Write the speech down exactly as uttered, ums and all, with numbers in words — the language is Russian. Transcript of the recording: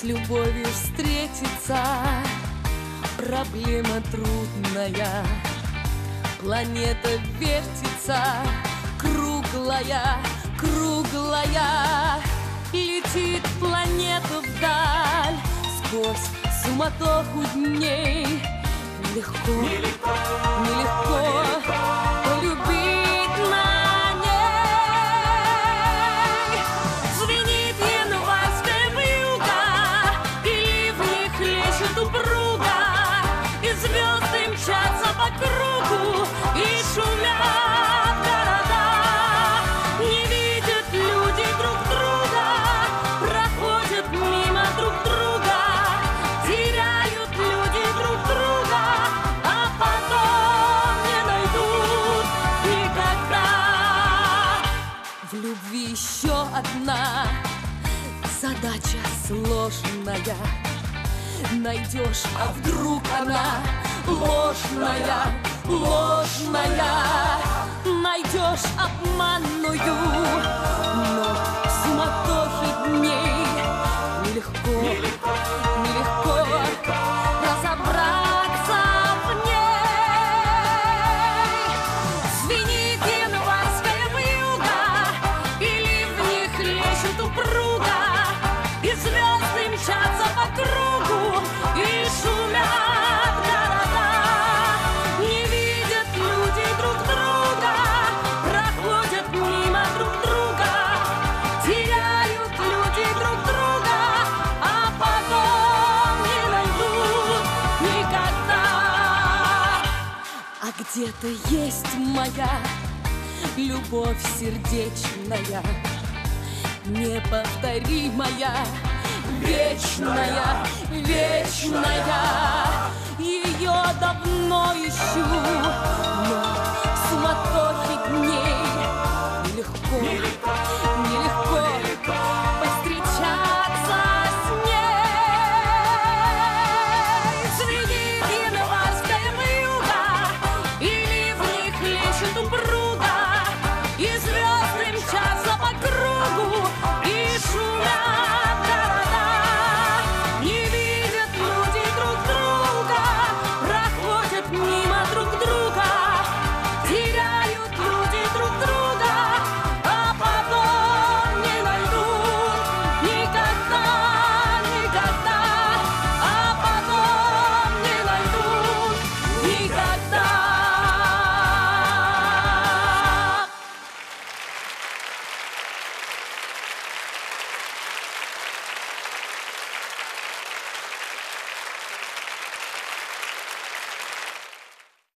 любовью встретиться проблема трудная. Планета вертится, круглая, круглая. Летит планета вдаль сквозь суматоху дней. Нелегко, нелегко, нелегко, нелегко полюбить на ней. Звенит январская вьюга, и ливни хлещут упруга, и звезды мчатся по кругу, и шумят города. Не видят люди друг друга, проходят мимо друг друга, теряют люди друг друга, а потом не найдут никогда. В любви еще одна задача сложная. Найдешь, а вдруг она ложная, ложная. Найдешь обманную, но в суматохе дней нелегко, нелегко, нелегко, нелегко разобраться в ней. Звенит январская вьюга, и ливни хлещут упруга, и звезды мчатся по кругу, и шумят города. Не видят люди друг друга, проходят мимо друг друга, теряют люди друг друга, а потом не найдут никогда. А где-то есть моя любовь сердечная, неповторимая, вечная, вечная. Ее давно ищу,